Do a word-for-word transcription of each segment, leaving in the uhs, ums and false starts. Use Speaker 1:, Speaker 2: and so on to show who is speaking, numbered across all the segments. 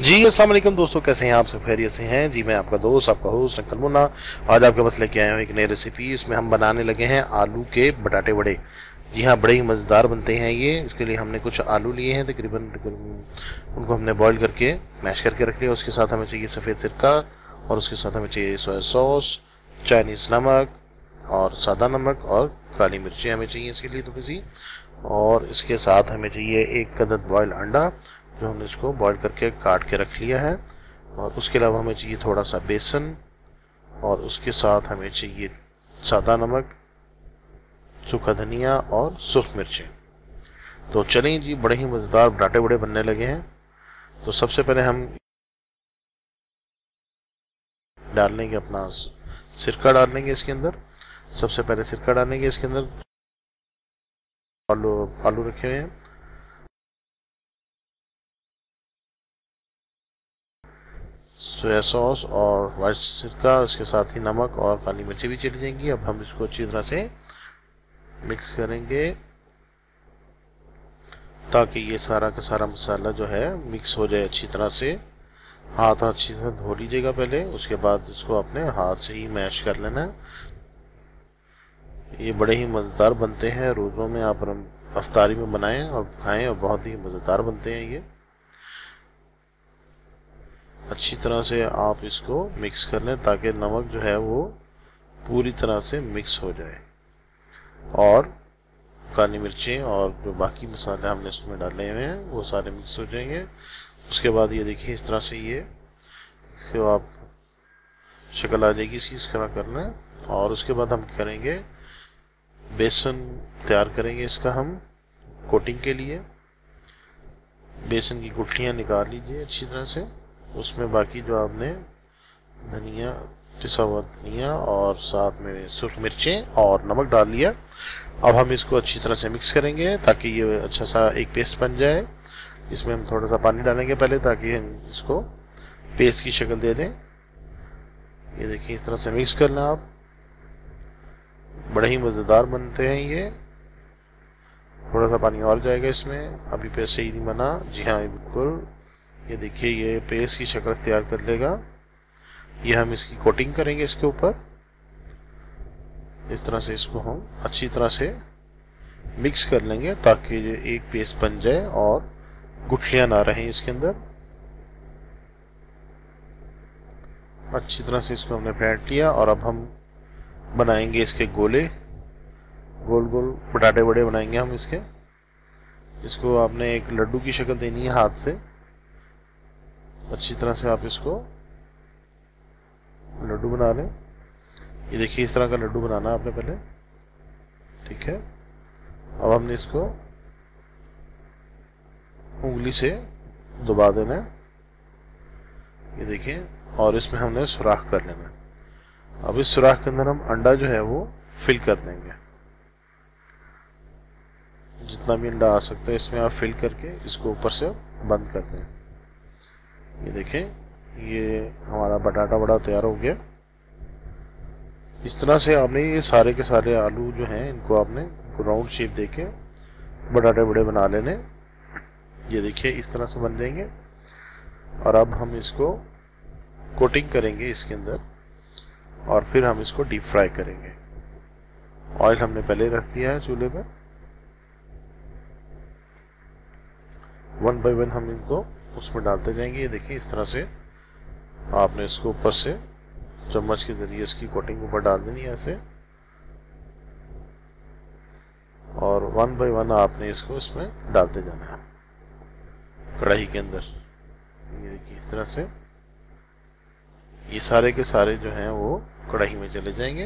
Speaker 1: जी अस्सलाम वालेकुम दोस्तों, कैसे हैं आप? सब खैरियत से हैं? जी मैं आपका दोस्त, आपका होस्ट अंकल मुन्ना आज आपके पास लेके आया हूँ एक नई रेसिपी। इसमें हम बनाने लगे हैं आलू के बटाटे बड़े। जी हाँ, बड़े ही मज़ेदार बनते हैं ये। इसके लिए हमने कुछ आलू लिए हैं, तकरीबन तकरीबन उनको हमने बॉईल करके मैश करके रख लिया। उसके साथ हमें चाहिए सफ़ेद सिरका, और उसके साथ हमें चाहिए सोया सॉस, चाइनीज़ नमक और सादा नमक, और काली मिर्ची हमें चाहिए इसके लिए थोड़ी सी। और इसके साथ हमें चाहिए एक अदद बॉयल अंडा, जो हमने इसको बॉईल करके काट के रख लिया है। और उसके अलावा हमें चाहिए थोड़ा सा बेसन, और उसके साथ हमें चाहिए सादा नमक, सूखा धनिया और सुर्ख मिर्चें। तो चलें जी, बड़े ही मज़ेदार बटाटे बड़े बनने लगे हैं। तो सबसे पहले हम डाल लेंगे अपना सिरका, डाल लेंगे इसके अंदर। सबसे पहले सिरका डालेंगे इसके अंदर। आलू आलू रखे हुए हैं, सोया सॉस और वाइट सिरका, उसके साथ ही नमक और काली मिर्ची भी चली जाएंगी। अब हम इसको अच्छी तरह से मिक्स करेंगे ताकि ये सारा का सारा मसाला जो है मिक्स हो जाए अच्छी तरह से। हाथ अच्छी तरह धो लीजिएगा पहले, उसके बाद इसको अपने हाथ से ही मैश कर लेना है। ये बड़े ही मज़ेदार बनते हैं, रोज़ों में आप अफ्तारी में बनाएं और खाएं, और बहुत ही मज़ेदार बनते हैं ये। अच्छी तरह से आप इसको मिक्स कर लें ताकि नमक जो है वो पूरी तरह से मिक्स हो जाए, और काली मिर्चें और जो बाकी मसाले हमने इसमें डाले हुए हैं वो सारे मिक्स हो जाएंगे। उसके बाद ये देखिए, इस तरह से ये इसको आप शक्ल आ जाएगी इसकी, इस तरह करना है। और उसके बाद हम करेंगे बेसन तैयार करेंगे इसका हम कोटिंग के लिए। बेसन की गुठलियां निकाल लीजिए अच्छी तरह से। उसमें बाकी जो आपने धनिया, पिसा हुआ धनिया और साथ में सूख मिर्चें और नमक डाल लिया। अब हम इसको अच्छी तरह से मिक्स करेंगे ताकि ये अच्छा सा एक पेस्ट बन जाए। इसमें हम थोड़ा सा पानी डालेंगे पहले ताकि हम इसको पेस्ट की शक्ल दे दें। ये देखिए, इस तरह से मिक्स करना आप। बड़े ही मज़ेदार बनते हैं ये। थोड़ा सा पानी और जाएगा इसमें, अभी पेस्ट सही नहीं बना। जी हाँ, बिल्कुल। ये देखिए, ये पेस्ट की शक्ल तैयार कर लेगा। ये हम इसकी कोटिंग करेंगे इसके ऊपर। इस तरह से इसको हम अच्छी तरह से मिक्स कर लेंगे ताकि ये एक पेस्ट बन जाए और गुठलियां ना रहें इसके अंदर। अच्छी तरह से इसको हमने फेंट लिया, और अब हम बनाएंगे इसके गोले। गोल गोल बटाटे बड़े बनाएंगे हम इसके। इसको आपने एक लड्डू की शक्ल देनी है हाथ से। अच्छी तरह से आप इसको लड्डू बना लें। ये देखिए, इस तरह का लड्डू बनाना है आपने पहले, ठीक है। अब हमने इसको उंगली से दबा देना है, ये देखिए, और इसमें हमने सुराख कर लेना है। अब इस सुराख के अंदर हम अंडा जो है वो फिल कर देंगे। जितना भी अंडा आ सकता है इसमें आप फिल करके इसको ऊपर से बंद कर दें। ये देखें, ये हमारा बटाटा बड़ा तैयार हो गया। इस तरह से आपने ये सारे के सारे आलू जो हैं इनको आपने राउंड शेप देके बटाटे बड़े बना लेने। ये देखिए, इस तरह से बन जाएंगे। और अब हम इसको कोटिंग करेंगे इसके अंदर, और फिर हम इसको डीप फ्राई करेंगे। ऑयल हमने पहले रख दिया है चूल्हे पे। वन बाय वन हम इनको उसमें डालते जाएंगे। ये देखिए, इस तरह से आपने इसको ऊपर से चम्मच के जरिए इसकी कोटिंग ऊपर डाल देनी है ऐसे, और वन बाय वन आपने इसको इसमें डालते जाना है कढ़ाई के अंदर। ये देखिए, इस तरह से ये सारे के सारे जो हैं वो कढ़ाई में चले जाएंगे,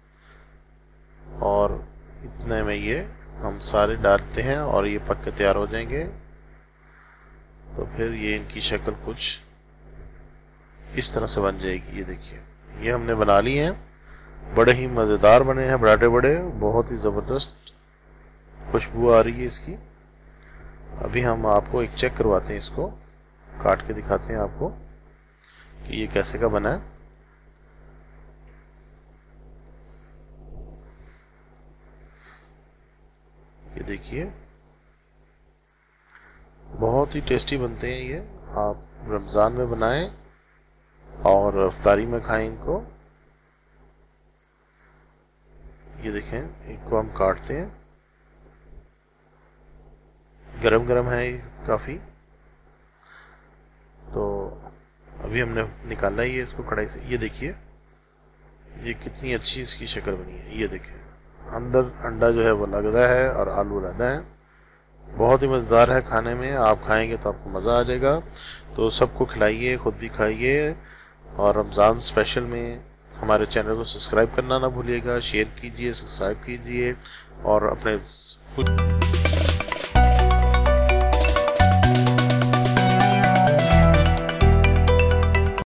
Speaker 1: और इतने में ये हम सारे डालते हैं और ये पक के तैयार हो जाएंगे। तो फिर ये इनकी शक्ल कुछ इस तरह से बन जाएगी। ये देखिए, ये हमने बना ली हैं। बड़े ही मज़ेदार बने हैं बटाटे बड़े, बहुत ही ज़बरदस्त खुशबू आ रही है इसकी। अभी हम आपको एक चेक करवाते हैं, इसको काट के दिखाते हैं आपको कि ये कैसे का बना है। ये देखिए, बहुत ही टेस्टी बनते हैं ये। आप रमज़ान में बनाएं और इफ्तारी में खाएं इनको। ये देखें, इनको हम काटते हैं, गरम गरम है ये काफ़ी। तो अभी हमने निकाला ही है इसको कढ़ाई से। ये देखिए ये कितनी अच्छी इसकी शक्ल बनी है। ये देखिए अंदर अंडा जो है वो लगता है और आलू रहता है। बहुत ही मज़ेदार है खाने में, आप खाएंगे तो आपको मज़ा आ जाएगा। तो सबको खिलाइए, खुद भी खाइए, और रमज़ान स्पेशल में हमारे चैनल को सब्सक्राइब करना ना भूलिएगा। शेयर कीजिए, सब्सक्राइब कीजिए और अपने